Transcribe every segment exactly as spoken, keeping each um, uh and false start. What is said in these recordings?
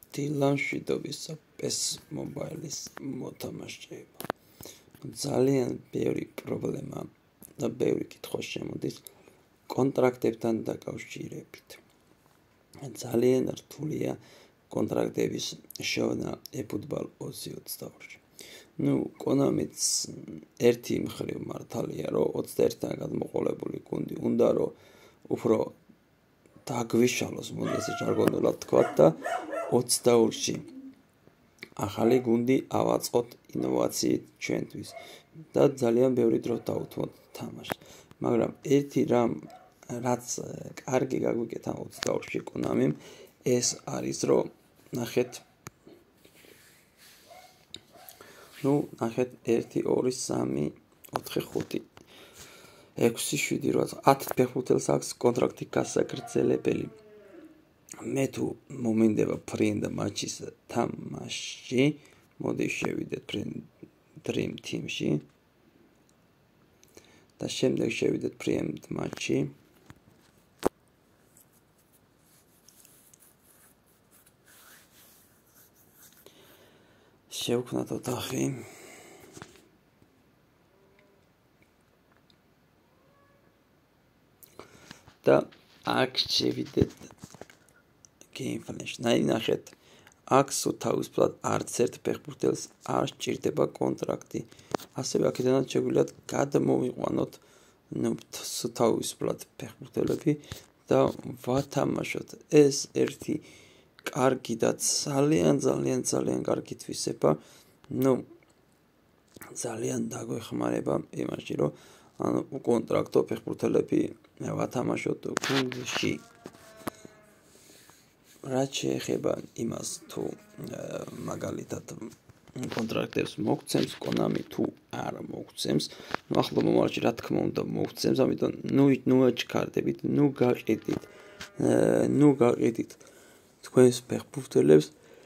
დილა მშვიდობის პეს მობაილის მოთამაშეება. ძალიან ბევრი პრობლემა და ბევრი კითხვა შემოდის კონტრაქტებთან დაკავშირებით. ძალიან რთულია კონტრაქტების შოვნა eFootball ოცი ოცდაორში. ნუ კონამიც ერთი მხრივ მართალია, რომ ოცდაერთთან გადმოყოლებული გუნდი უნდა რომ უფრო დაგვიშალოს, მოდი ესე ჟარგონულად თქვა და ოცდაორში ახალი გუნდი ავაწყოთ ინოვაციით ჩვენთვის და ძალიან ბევრი დრო დავუთმოთ თამაშს. მაგრამ ერთი რამ რაც კარგი გაგვიკეთა ოცდაორში კონამიმ ეს არის რომ ნახეთ ნუ ნახეთ ერთი ორი სამი ოთხი ხუთი ექვსი შვიდი რვა ათი ფეხბურთელს აქვს კონტრაქტი გასაგრძელებელი. მე თუ მომინდება ფრენდა მატჩის თამაში, მოდი შევიდეთ Dream Team-ში და შემდეგ შევიდეთ ფრენდ მატჩი. შევქმნათ ოთახი. და აქ შევიდეთ Game Flash. ნახეთ, აქ თავისუფლად არც ერთ ფეხბურთელს არ სჭირდება კონტრაქტი. ასევე აქედანაც შეგვიძლია გადმოვიყვანოთ ნუ თავისუფლად ფეხბურთელები და ვათამაშოთ. ეს ერთი კარგი და ძალიან ძალიან ძალიან კარგი თვისება. ნუ ძალიან დაგვეხმარება იმაში, რომ ანუ უკონტრაქტო ფეხბურთელები ვათამაშოთ გუნდში. რაც შეეხება იმას თუ მაგალითად კონტრაქტებს მოგცემს კონამი თუ არ მოგცემს, ნუ ახლა მომავალში რა თქმა უნდა მოგცემს, ამიტომ ნუ ნუ აჩქარდებით, ნუ გაყიდით, ნუ გაყიდით თქვენს ფეხბურთელებს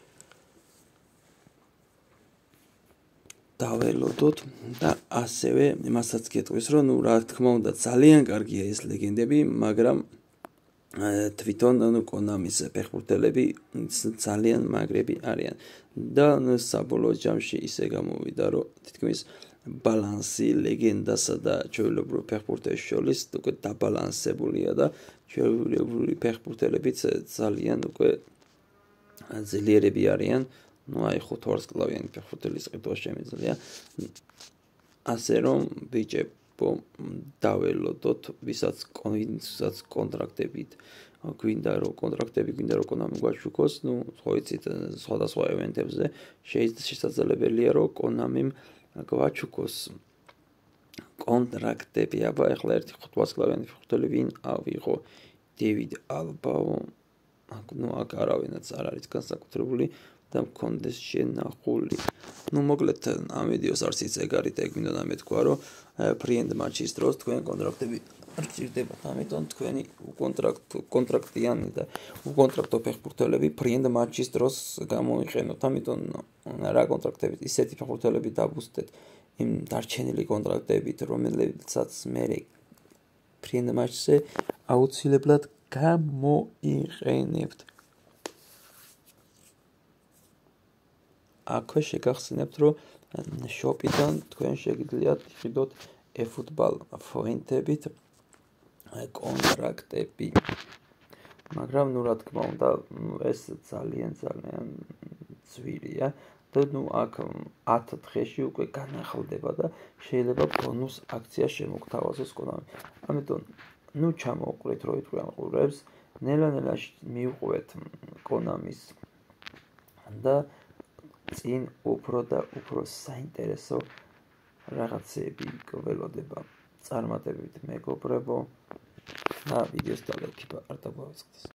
დაველოდოთ და ასევე იმასაც გეტყვის, რომ ნუ რა თქმა უნდა ძალიან კარგია ეს ლეგენდები, მაგრამ თვითონ ნუ კონამის ფეხბურთელები ძალიან მაგრები არიან და საბოლოო ჯამში ისე გამოვიდა, რომ თითქმის ბალანსი ლეგენდასა და ჩვეულებრივ ფეხბურთელს შორის უკვე დაბალანსებულია და ჩვეულებრივი ფეხბურთელებიც ძალიან უკვე ძლიერები არიან. ნუ აი ხუთ ვარსკვლავიანი ფეხბურთელის ყიდვა შემიძლია. ასე რომ ბიჭებო დაველოდოთ, ვისაც ვისაც კონტრაქტებით გვინდა რომ კონტრაქტები გვინდა რომ კონამი გვაჩუქოს, ნუ ხო იცით სხვადასხვა ევენტებზე შესაძლებელია რომ კონამიმ გვაჩუქოს კონტრაქტები. აბა ახლა ერთი ხუთ ვარსკვლავიანი ფეხბურთელი ვინ ავიღო? დევიდ ალბაო. ნუ აქ არავინაც არ არის განსაკუთრებული და მქონდეს შენახული. ნუ მოკლედ ამ ვიდეოს არც ის ეგარით ეგ მინდოდა მეთქვა, რომ ფრენდ მატჩის დროს თქვენ კონტრაქტები რჩირდებათ, ამიტომ თქვენი უკონტრაქტ კონტრაქტიანი და უკონტრაქტო ფეხბურთელები ფრენდ მატჩის დროს გამოიყენოთ. ამიტომ რა კონტრაქტებით ისეთი ფეხბურთელები დაბუსტეთ იმ დარჩენილი კონტრაქტებით, რომელიცაც მე ფრენდ მატჩზე აუცილებლად გამოიყენებთ. აქვე შეგახსენებთ, რომ შოპიდან თქვენ შეგიძლიათ იყიდოთ eFootball ფონტებით კონტრაქტები. მაგრამ ნუ რა თქმა უნდა ეს ძალიან ძალიან ძვირია და ნუ აქ ათ დღეში უკვე განახლდება და შეიძლება ბონუს აქცია შემოგთავაზოს კონამი. ამიტომ ნუ ჩამოუყრით რო იტყვიან ყურებს, ნელა-ნელა მიუყვეთ კონამის და წინ უფრო და უფრო საინტერესო რაღაცები გველოდება. წარმატებით მეგობრებო და ვიდეოს დალექება არ დაგვაწყდეს.